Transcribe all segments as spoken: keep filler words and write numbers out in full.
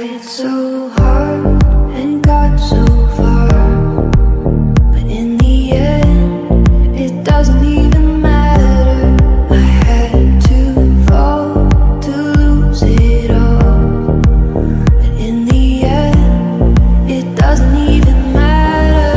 tried so hard and got so far, but in the end, it doesn't even matter. I had to fall to lose it all, but in the end, it doesn't even matter.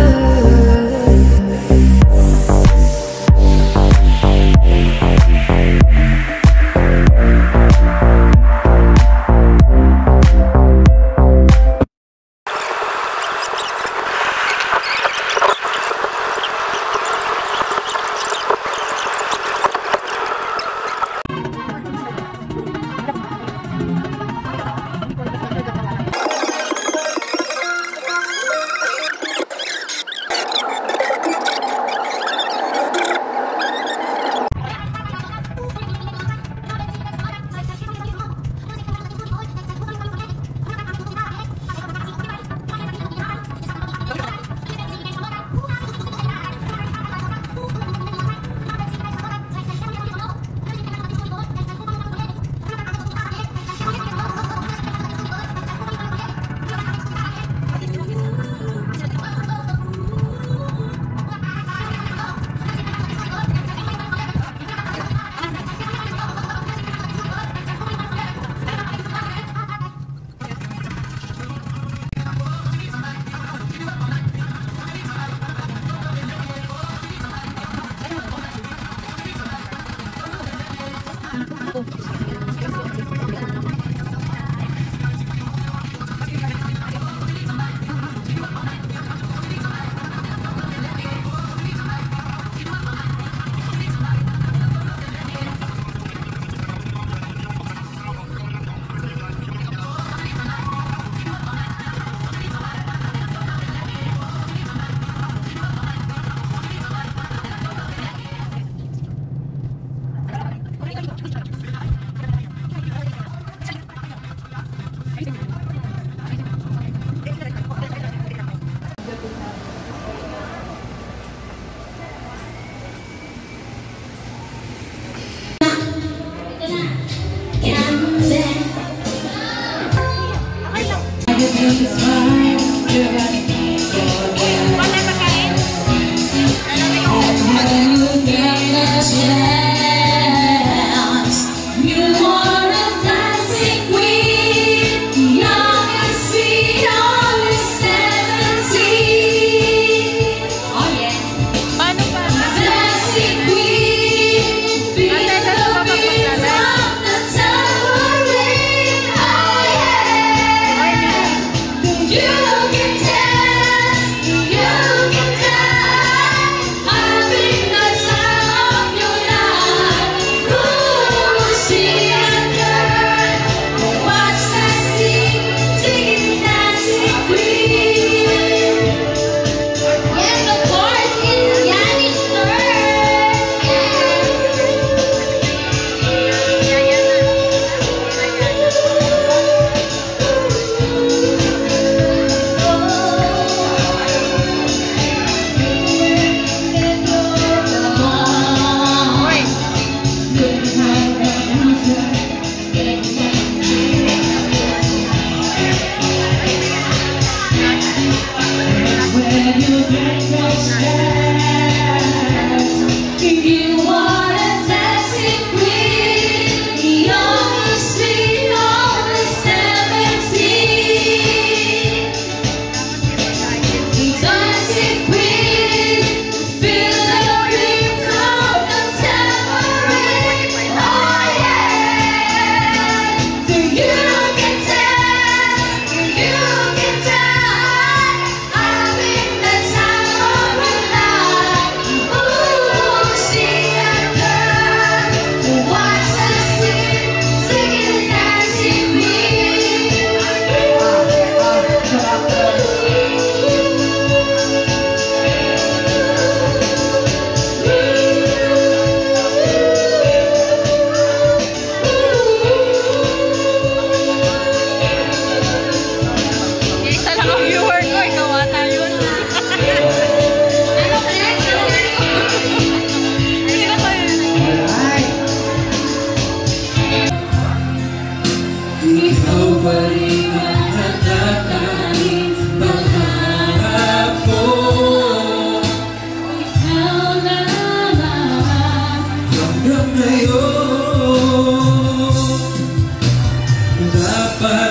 at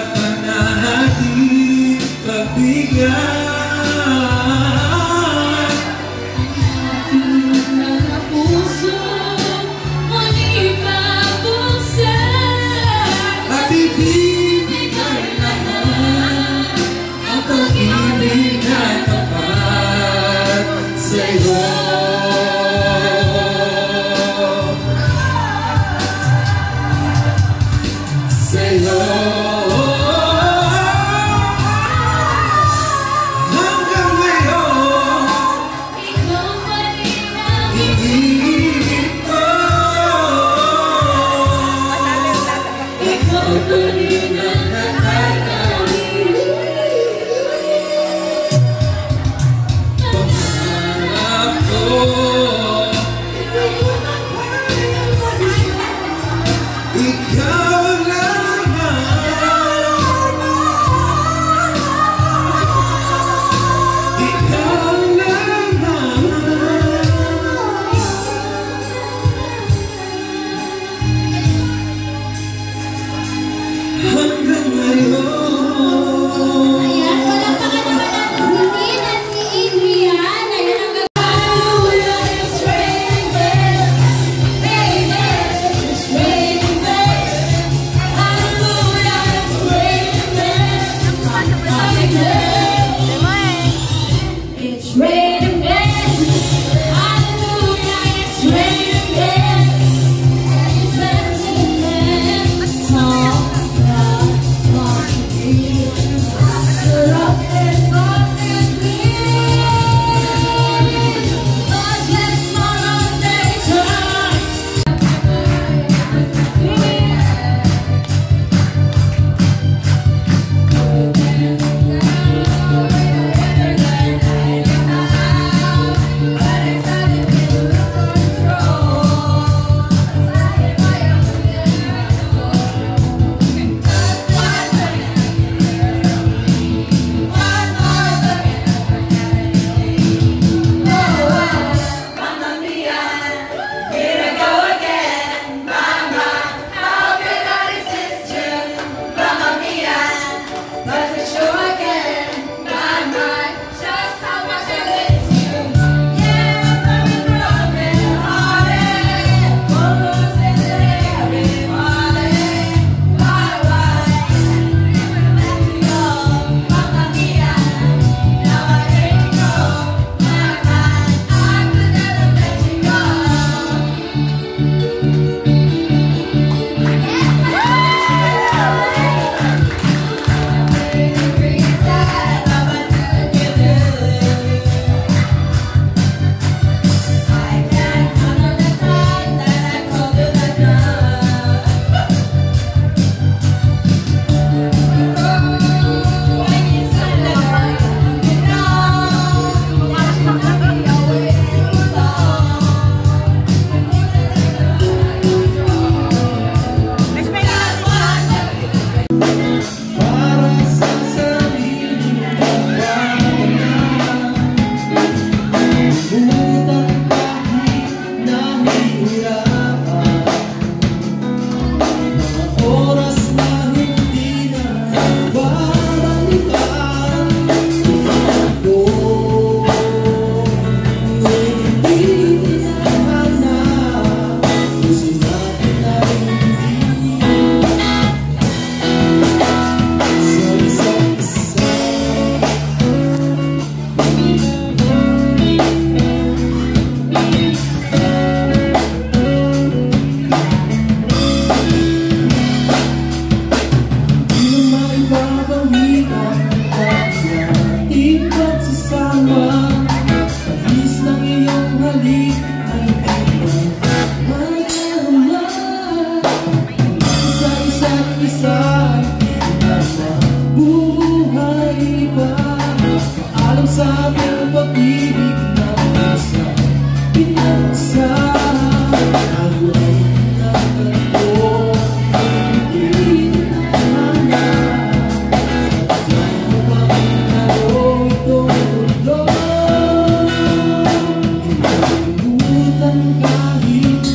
mananatili pagbigyan.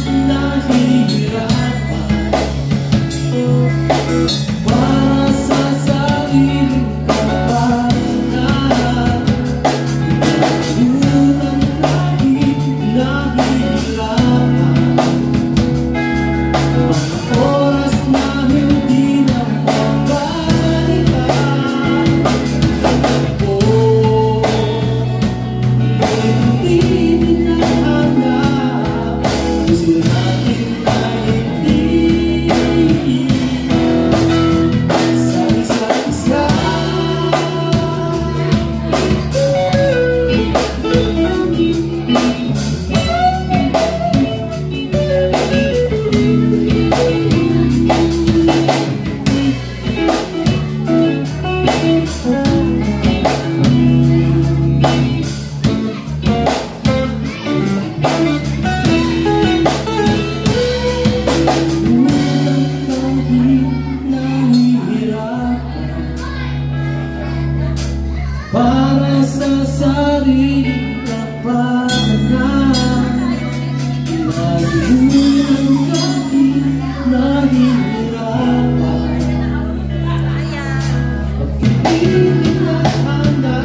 Para sa para sa sariling kapakanan. Nagulong kami, nahihirapan, pag hindi hinahanap.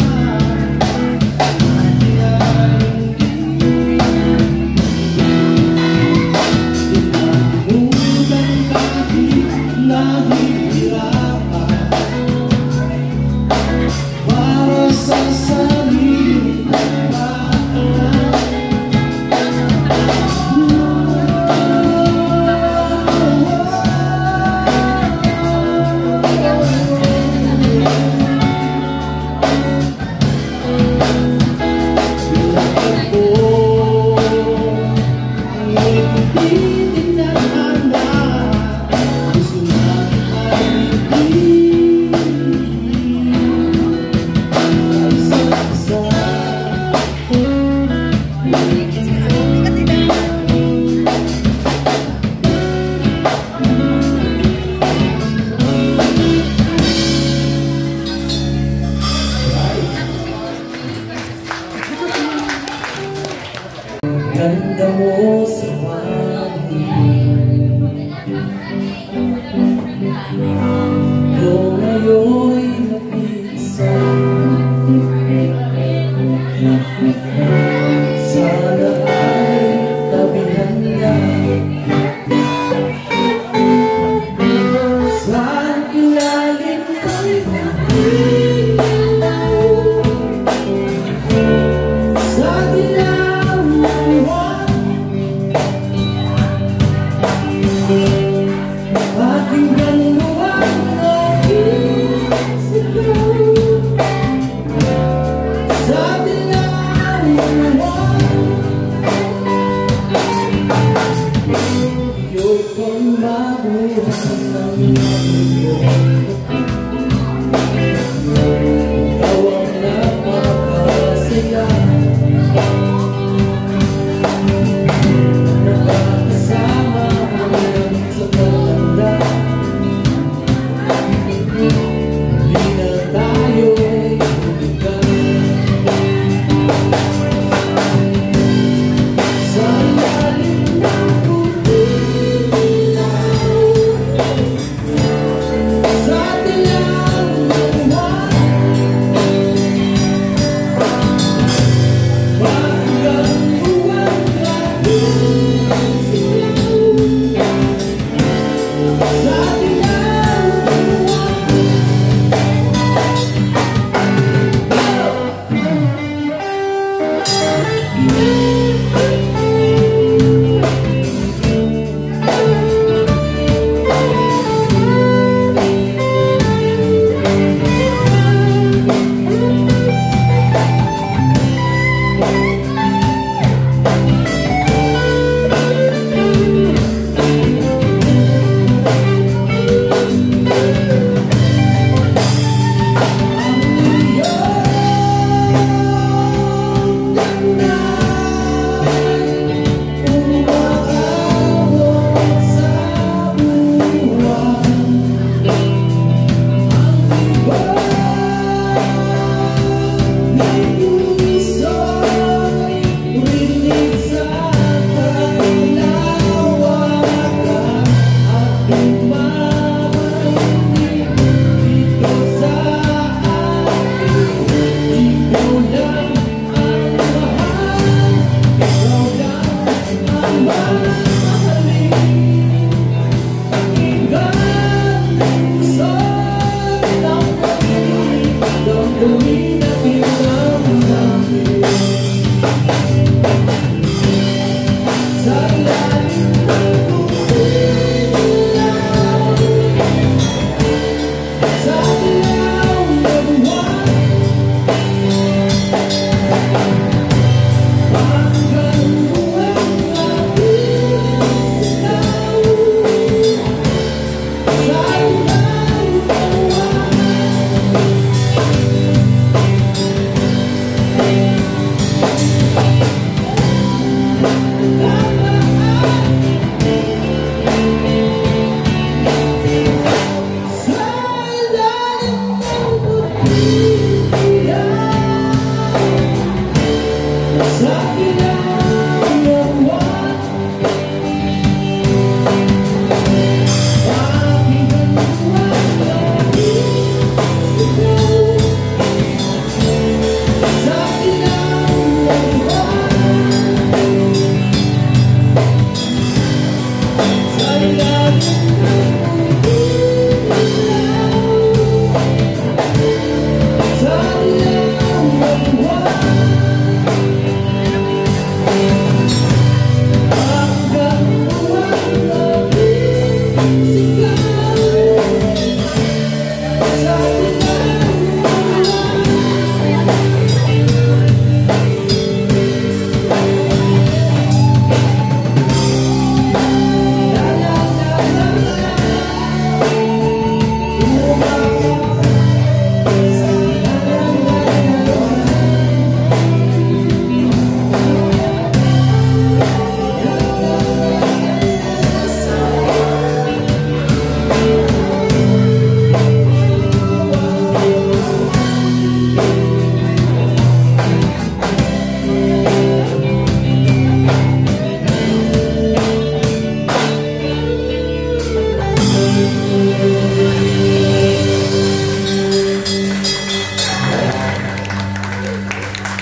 Ganda mo sa pangin, kung ngayo'y napisan, sana ay tabihan niya. Sa ilalim ko'y nakikita, sa dilaw na buwan, pakinggan mo ang aking sigaw. Sa dilaw na buwan, ayokong mabuhay ng mundo. Ikaw ang napakasaya, nakakasama hanggang sa pagtanda. Hindi na tayo'y bumigay. Sa ilalim ng puti-ilaw, sa dilaw na buwan, pakinggan mo ang aking sigaw. Sa dilaw na buwan,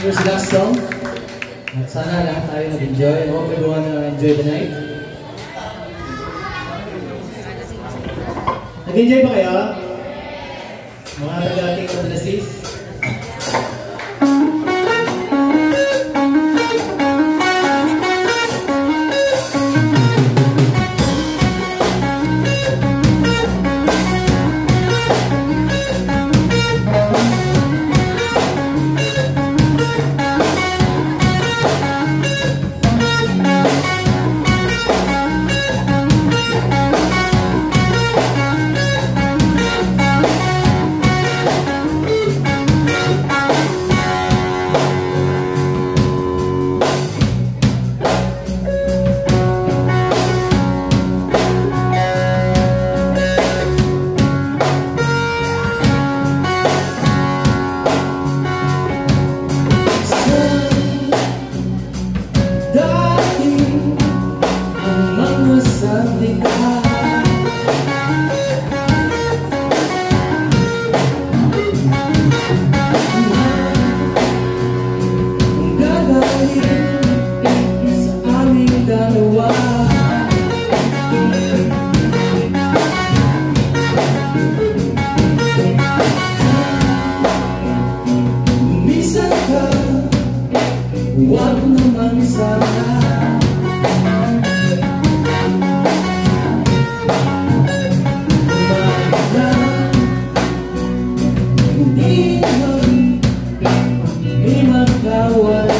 Here's the last song. At sana lahat tayo nag-enjoy. I hope everyone uh, enjoy the night. Nag-enjoy ba kayo? Mga taga-ating Adelasis? Huwag naman sana Maganda Hindi naman May magkawala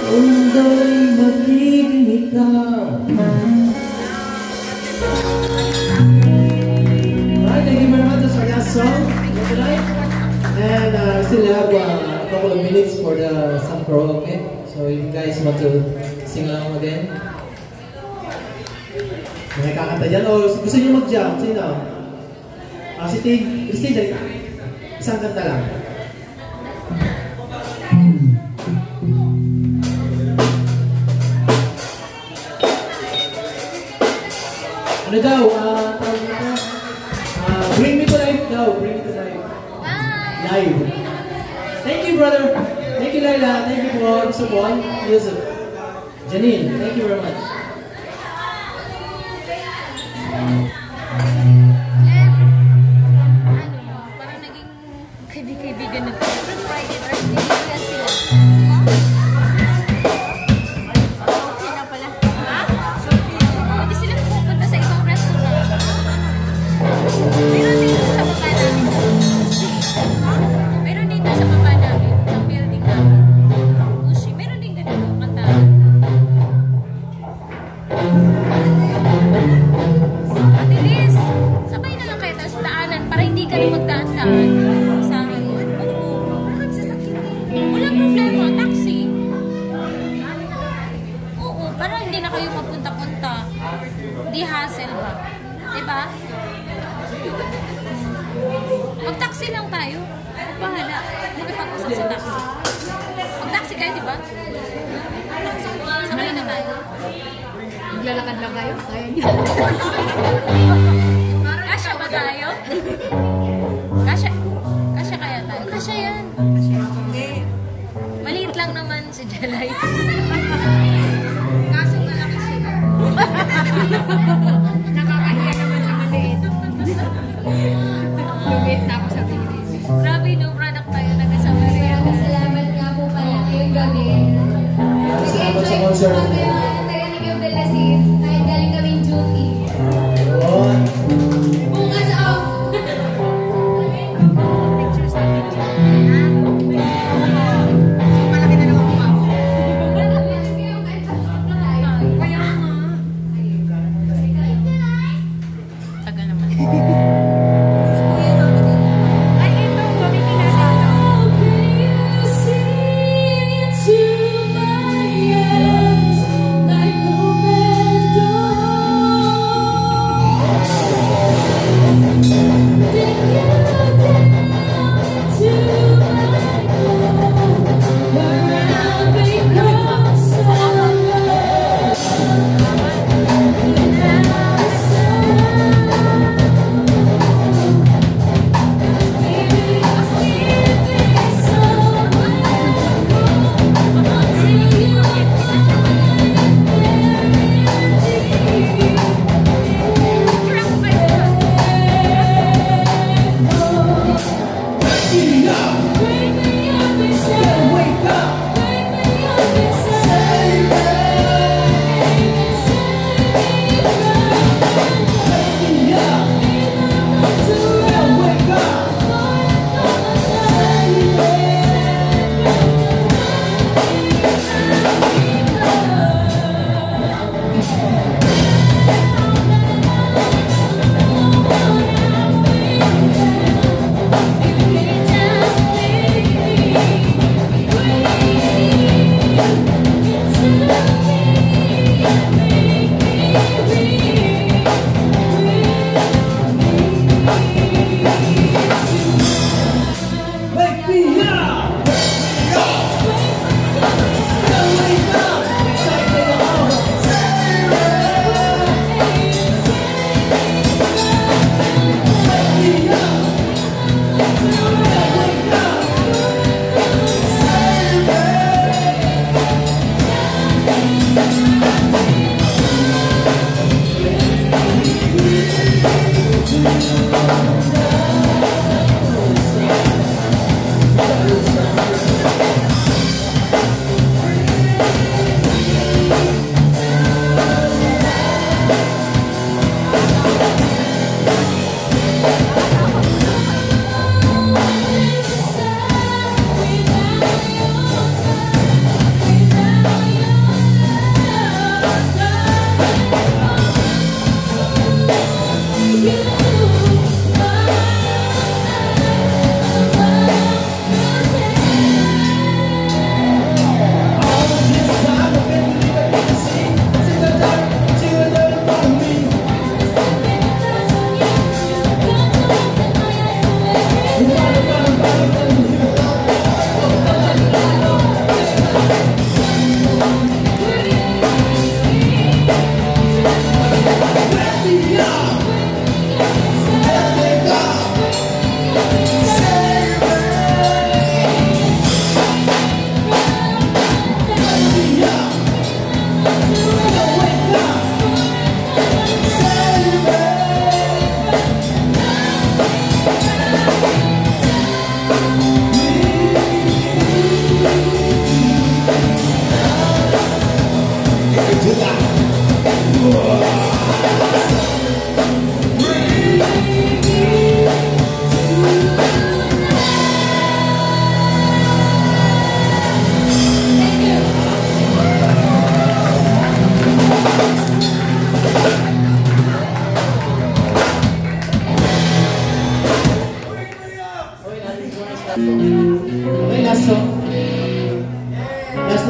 mundo'y magiging ikaw. Alright, thank you very much. That's our last song for tonight. And uh, we still have uh, a couple of minutes for the some karaoke. So if you guys want to sing along again. May kakanta dyan. O gusto nyo mag-jump? Sino? Ah, si Tig. Christine, dali ka. Isang kanta lang. Ano daw? Ah, tawag nito? Ah, bring me to life daw. Bring me to life. Live. Thank you, brother. Thank you, Laila. Thank you for support. Yusuf. Janine, thank you very much. Ano, parang naging kaibigan na Friday, Thursday, yan sila. Okay na pala. Ha? Hindi sila pupunta sa ibang restaurant. Meron dito sa baba namin. Meron dito sa baba namin. Sa building namin. Ushi, meron din ganito kantahan. Matilis, sabay na lang kayo tayo sa daanan para hindi ka na magdaan-daan sa amin. Oo, walang problema, taxi. Oo, para hindi na kayo magpunta-punta. Di hassle ba? Diba? Mag-taxi lang tayo. Bahala. Magpapag-usap sa taxi. Mag-taxi kayo, diba? Sabay na tayo. Maglalakad lang kayo? Kaya niyo. Kasya ba tayo? Kasya. Kasya kaya tayo? Kasya yan. Maliit lang naman si Jelay. Kaso malaki sila. Nakakahiya naman sa maliit. Lumit na ako sa tingin. Grabe, no product tayo na nasa Maria. Salamat nga po pala ngayong gabi. Salamat sa concert. Taganig yung Belasis. Kahit galing kaming duty. Yun. Bukas off! Pictures na picture. Malaki na naman po ako. Kaya nga. Tagal naman. Ay, ito. Gamitin natin ito. Like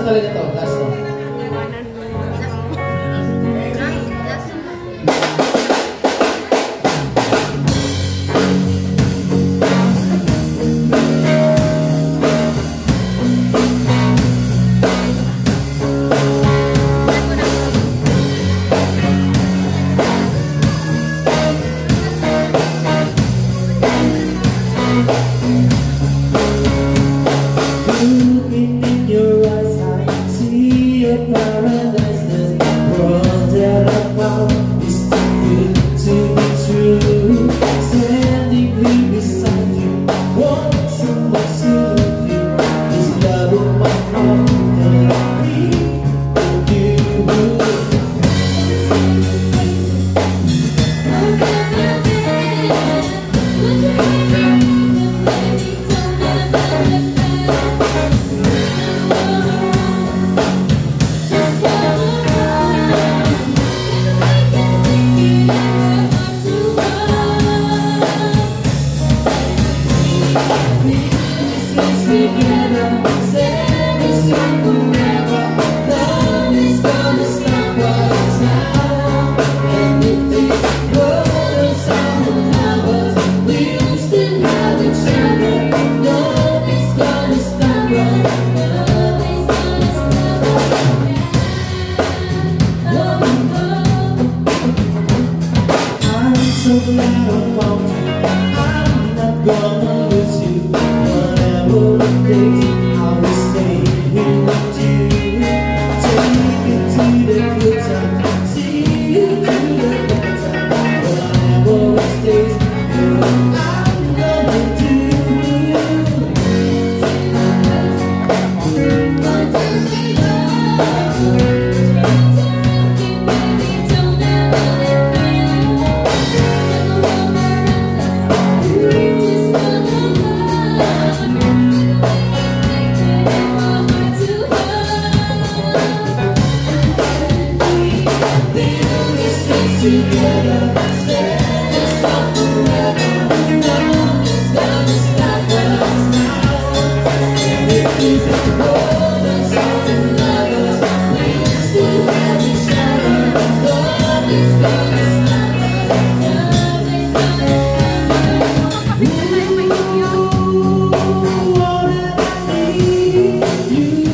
tanggalin na to. Last to. Looking in your eyes, I see a paradise. This world that I found is too good to be true. Standing here beside you, want so much to love you. This love of my heart that I need for you. So glad I found you. I'm not gonna lose you. Whatever it takes, I will stay here with you. Take you to the good time, see you through the bad time. Whatever it takes, girl, I'm gonna do. Together, stand and stop forever. Nothing's gonna stop us now. And if it's a world and something like us, we will still have each other. Nothing's gonna stop us. Nothing's gonna stop us. Ooh, what I need you.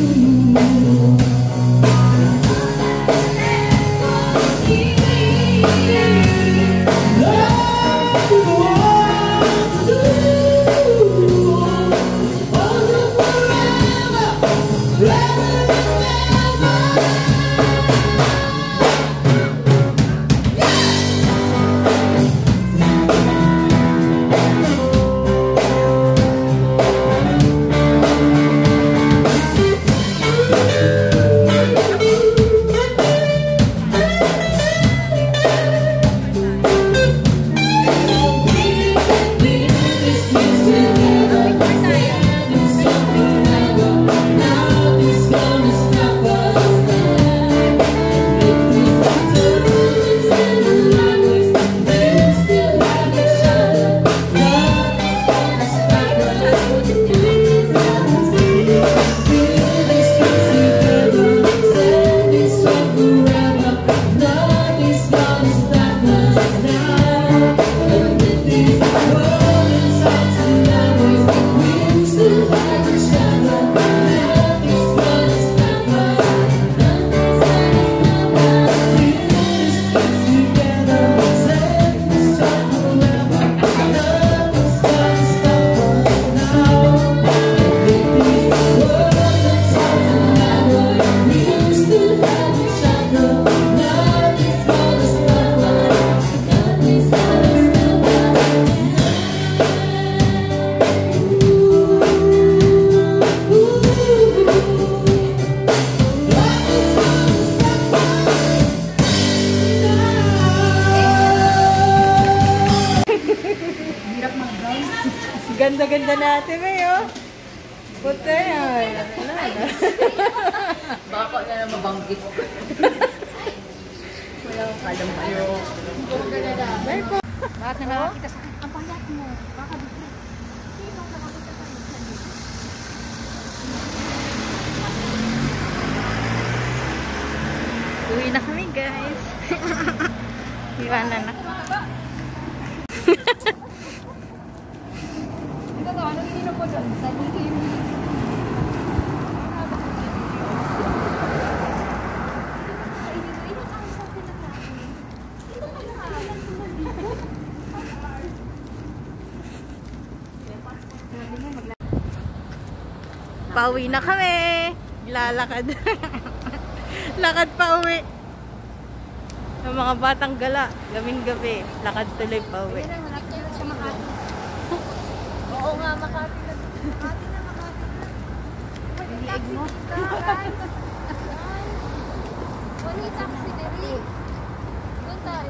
Ganda-ganda natin ngayon. Puti ay. Baka na na mabanggit. Wala akong kalam kayo. Bakit na nakakita sa akin? Ang payat mo. Baka bigla. Sino nakakita sa akin? Pauwi na kami, guys. Iwanan na. Ito to, ano ininom mo doon? Sa likim. Pauwi na kami. Lalakad. Lakad pa uwi. Yung mga batang gala, gaming gabi, lakad tuloy pa uwi. Oo nga, Makati na. Makati na, Makati na. Pag-iig mo. Wala taxi dali. Doon tayo.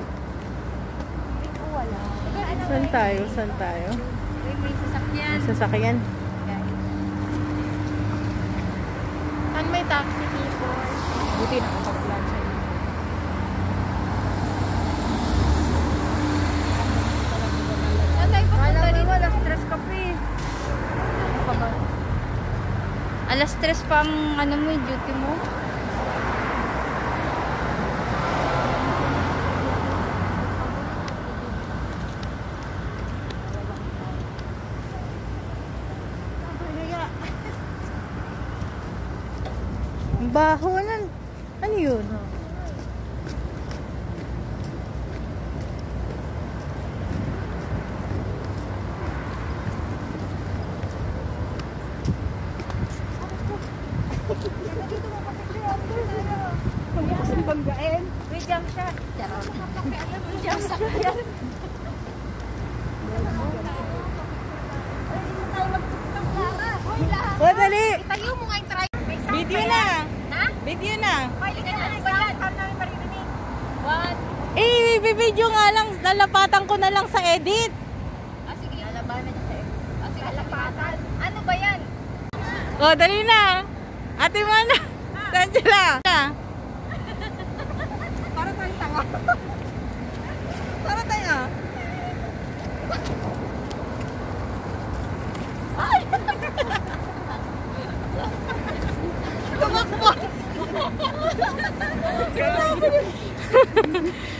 Wala. Saan tayo? Saan tayo? May sasakyan. Sasakyan. Saan may taxi dito? Buti nakapag-plan siya. Saan tayo papunta Alam dito? mo, alas tres ka pa eh. Ano pa ba? Alas tres pa ang ano mo, duty mo? Ang baho nan. Ano yun? May jam siya. Jam sa kaya. O, dali! Itayo mo nga yung try. Video na! Ha? Video na! Pwede ka na ba yan? Paano namin maririnig? What? Eh, video nga lang. Lalapatan ko na lang sa edit. Ah, sige. Lalabanan niya sa'yo. Ah, sige. Lalapatan. Ano ba yan? O, dali na! Ate Mana! Angela! Para tayong tanga. Para tayo. Tumakbo!